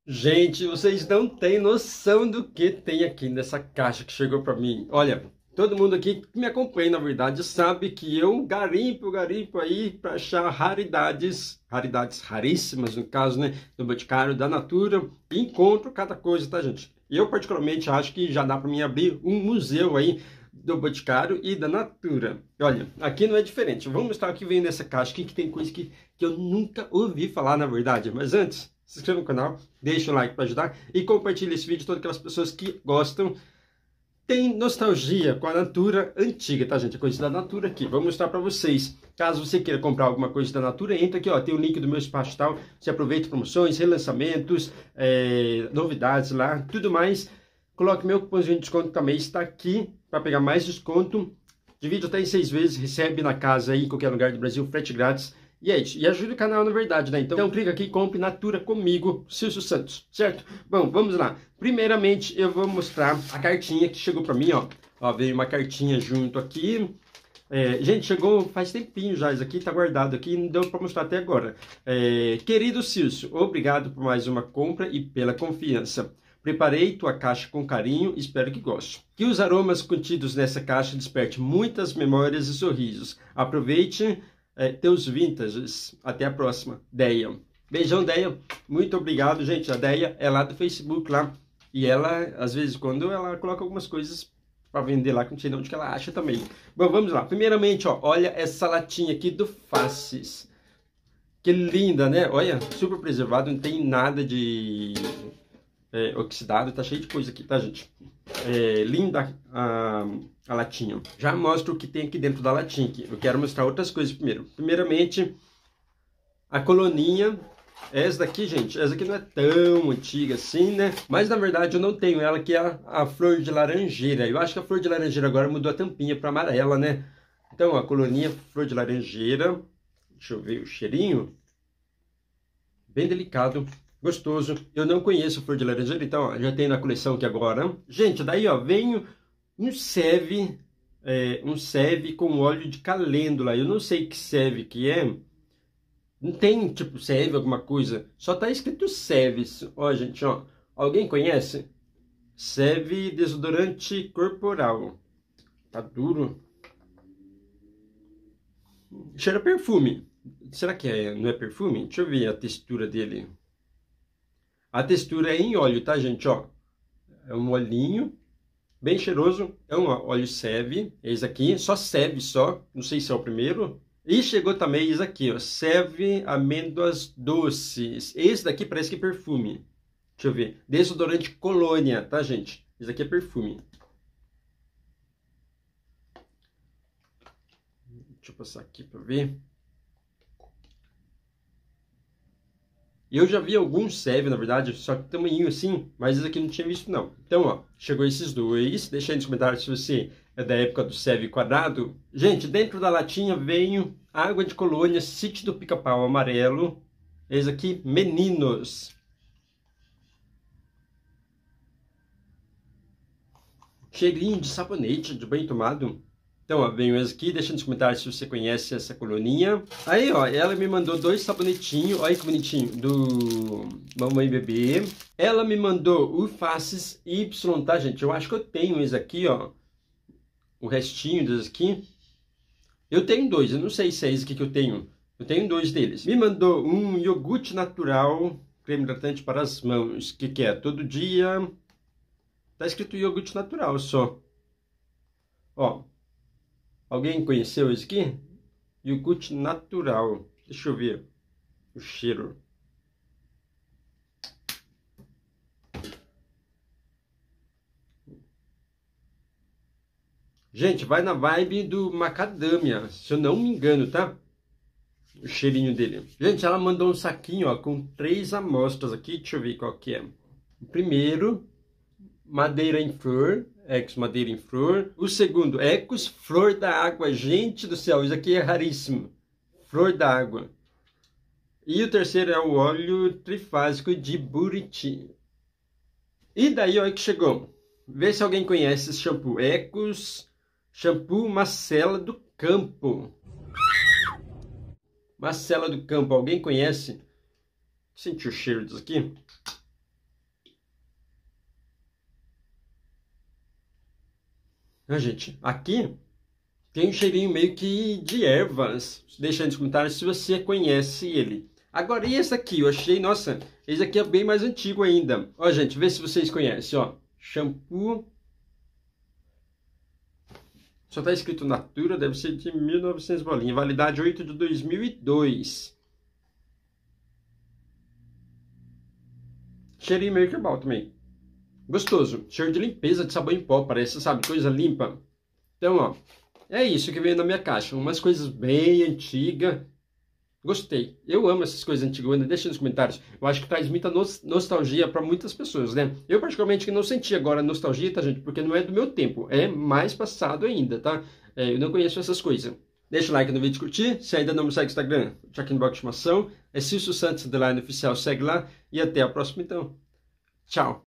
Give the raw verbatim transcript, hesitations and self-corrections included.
Gente, vocês não têm noção do que tem aqui nessa caixa que chegou para mim. Olha, todo mundo aqui que me acompanha, na verdade, sabe que eu garimpo, garimpo aí para achar raridades, raridades raríssimas, no caso, né, do Boticário, da Natura, e encontro cada coisa, tá, gente? Eu, particularmente, acho que já dá para mim abrir um museu aí do Boticário e da Natura. Olha, aqui não é diferente. Vamos mostrar o que vem nessa caixa aqui, que tem coisa que, que eu nunca ouvi falar, na verdade. Mas antes, se inscreva no canal, deixa o like para ajudar e compartilhe esse vídeo com todas aquelas pessoas que gostam. Tem nostalgia com a Natura antiga, tá, gente? A coisa da Natura aqui. Vou mostrar para vocês. Caso você queira comprar alguma coisa da Natura, entra aqui, ó. Tem o link do meu espaço tal. Você aproveita promoções, relançamentos, é, novidades lá, tudo mais. Coloque meu cupomzinho de desconto também, está aqui para pegar mais desconto. Divide até em seis vezes, recebe na casa aí, em qualquer lugar do Brasil, frete grátis. E é isso. E ajuda o canal, na verdade, né? Então, então clica aqui e compre Natura comigo, Silvio Santos, certo? Bom, vamos lá. Primeiramente, eu vou mostrar a cartinha que chegou para mim, ó. Ó, veio uma cartinha junto aqui. É, gente, chegou faz tempinho já, isso aqui tá guardado aqui, não deu para mostrar até agora. É, querido Silvio, obrigado por mais uma compra e pela confiança. Preparei tua caixa com carinho, espero que goste. Que os aromas contidos nessa caixa despertem muitas memórias e sorrisos. Aproveite é, teus vintages. Até a próxima. Deia. Beijão, Deia. Muito obrigado, gente. A Deia é lá do Facebook, lá. E ela, às vezes, quando ela coloca algumas coisas para vender lá, que não sei de onde que ela acha também. Bom, vamos lá. Primeiramente, ó, olha essa latinha aqui do Faces. Que linda, né? Olha, super preservado, não tem nada de... É, oxidado, tá cheio de coisa aqui, tá, gente? É, linda a, a latinha. Já mostro o que tem aqui dentro da latinha. Aqui. Eu quero mostrar outras coisas primeiro. Primeiramente, a coloninha. Essa daqui, gente, essa aqui não é tão antiga assim, né? Mas, na verdade, eu não tenho ela, que é a, a flor de laranjeira. Eu acho que a flor de laranjeira agora mudou a tampinha para amarela, né? Então, a coloninha, flor de laranjeira. Deixa eu ver o cheirinho. Bem delicado. Gostoso. Eu não conheço flor de laranjeira, então ó, já tem na coleção aqui agora. Gente, daí ó, vem um seve, é, um seve com óleo de calêndula. Eu não sei que seve que é. Não tem tipo seve, alguma coisa. Só tá escrito seves. Ó, gente, ó. Alguém conhece? Seve desodorante corporal. Tá duro. Cheira perfume. Será que é, não é perfume? Deixa eu ver a textura dele. A textura é em óleo, tá, gente? Ó, é um olhinho bem cheiroso. É um óleo Seve. Esse aqui, só Seve só. Não sei se é o primeiro. E chegou também esse aqui, ó. Seve Amêndoas Doces. Esse daqui parece que é perfume. Deixa eu ver. Desodorante Colônia, tá, gente? Esse aqui é perfume. Deixa eu passar aqui pra ver. Eu já vi alguns Seve, na verdade, só que tamanho assim, mas esse aqui não tinha visto, não. Então, ó, chegou esses dois. Deixa aí nos comentários se você é da época do Seve quadrado. Gente, dentro da latinha veio água de colônia, Sítio do Pica-Pau amarelo. Esse aqui, Meninos. Cheirinho de sabonete, de banho tomado. Então, ó, venho esse aqui, deixa nos comentários se você conhece essa coloninha. Aí, ó, ela me mandou dois sabonetinhos, olha que bonitinho, do Mamãe Bebê. Ela me mandou o Faces Y, tá, gente? Eu acho que eu tenho esse aqui, ó, o restinho desse aqui. Eu tenho dois, eu não sei se é esse aqui que eu tenho. Eu tenho dois deles. Me mandou um iogurte natural, creme hidratante para as mãos, que que é? Todo dia. Tá escrito iogurte natural só. Ó. Alguém conheceu esse aqui? Iogurte natural. Deixa eu ver o cheiro. Gente, vai na vibe do macadâmia, se eu não me engano, tá? O cheirinho dele. Gente, ela mandou um saquinho, ó, com três amostras aqui. Deixa eu ver qual que é. O primeiro, madeira em flor. Ecos Madeira em Flor. O segundo, Ecos Flor da Água. Gente do céu, isso aqui é raríssimo. Flor da Água. E o terceiro é o óleo trifásico de Buriti. E daí, olha que chegou. Vê se alguém conhece esse shampoo. Ecos Shampoo Macela do Campo. Macela do Campo, alguém conhece? Sentiu o cheiro disso aqui? Ah, gente, aqui tem um cheirinho meio que de ervas. Deixa aí nos comentários se você conhece ele. Agora, e esse aqui? Eu achei, nossa, esse aqui é bem mais antigo ainda. Ó, gente, vê se vocês conhecem, ó. Shampoo. Só tá escrito Natura, deve ser de mil e novecentos bolinha. Validade oito de dois mil e dois. Cheirinho meio que bom também. Gostoso. Cheiro de limpeza, de sabão em pó, parece, sabe? Coisa limpa. Então, ó. É isso que veio na minha caixa. Umas coisas bem antigas. Gostei. Eu amo essas coisas antigas. Deixa nos comentários. Eu acho que traz muita nos nostalgia para muitas pessoas, né? Eu, particularmente, que não senti agora nostalgia, tá, gente? Porque não é do meu tempo. É mais passado ainda, tá? É, eu não conheço essas coisas. Deixa o like no vídeo e curtir. Se ainda não me segue no Instagram, check in box de estimação. É Cício Santos, underline oficial. Segue lá. E até a próxima, então. Tchau.